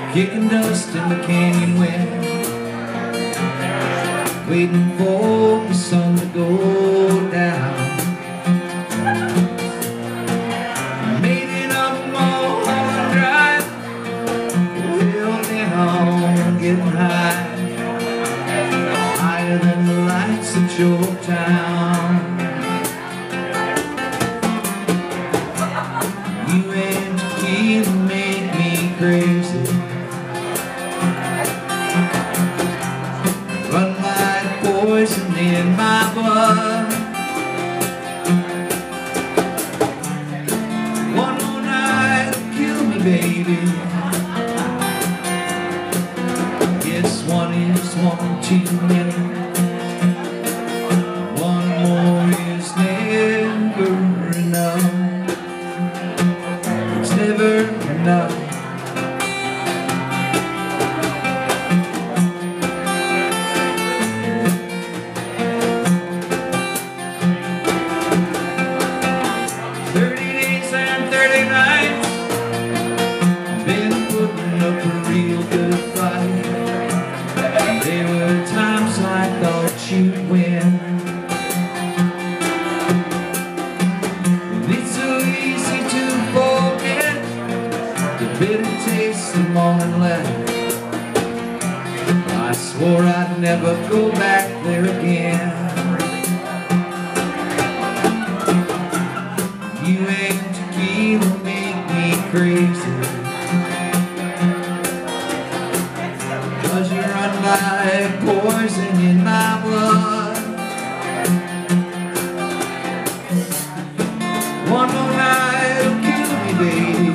kicking dust in the canyon wind, waiting for the sun to go down. Made it up Mulholland Drive, well down, getting high, higher than the lights of your town. You and tequila make me crazy, run like poison in my blood. One more night will kill me, baby. Yes, one is one too many. One more is never enough. It's never enough. There were times I thought you'd win. It's so easy to forget the bitter taste of morning light. I swore I'd never go back there again. You and tequila make me crazy, 'cause you run like poison in my blood. One more night will kill me, baby.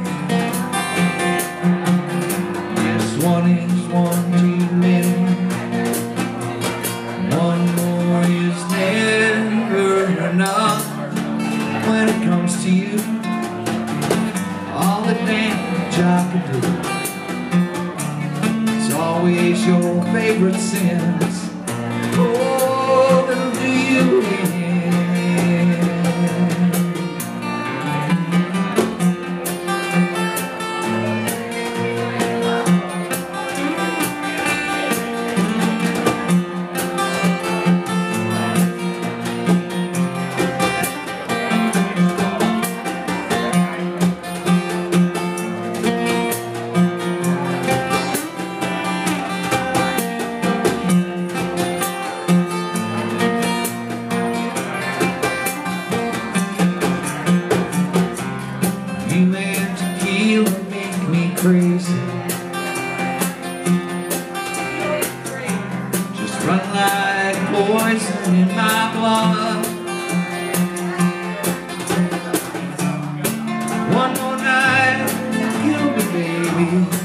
Yes, one is one too many. One more is never enough. When it comes to you, all the damage I can do, always your favorite sins. Oh, little do you win. You and tequila make me crazy, just run like poison in my blood. One more night, kill me, baby.